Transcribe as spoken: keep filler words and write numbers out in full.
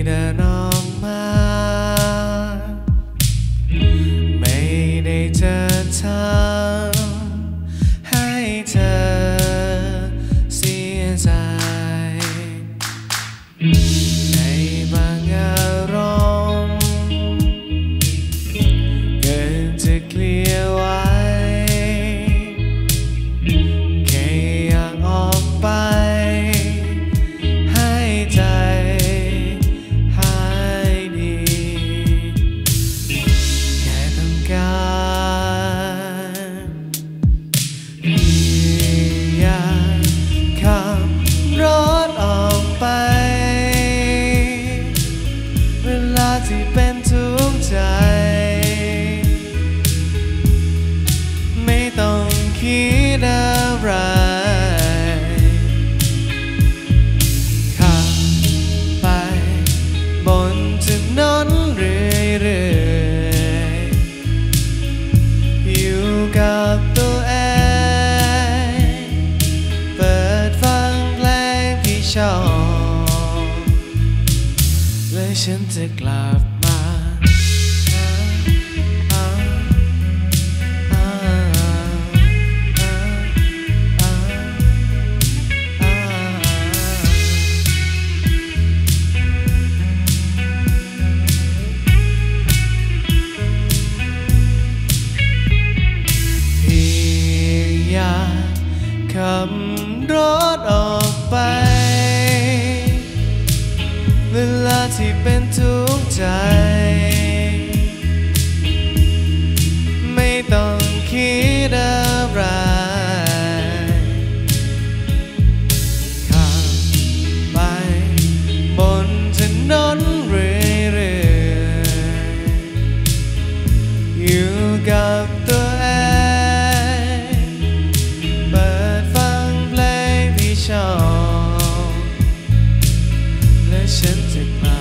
ดินออกมาไม่ได้เจอทางให้เธอเสียใจในบางอารมณ์เกินจะเคลียร์ไว้แค่อยากออกไปให้ใจหายดีแค่ต้องการเพียงอยากขับรถออกไปเวลาที่เป็นทุกข์ใจไม่ต้องคิดอะไรขับไปบนถนนเรื่อยๆอยู่กับตัวเองเปิดฟังเพลงที่ชอบและฉันจะกลับมาเพียงอยากขับรถออกไปเวลาที่เป็นทุกข์ใจไม่ต้องคิดอะไรขับไปบนถนนเรื่อยๆอยู่กับตัวเองเปิดฟังเพลงที่ชอบและฉันจะกลับ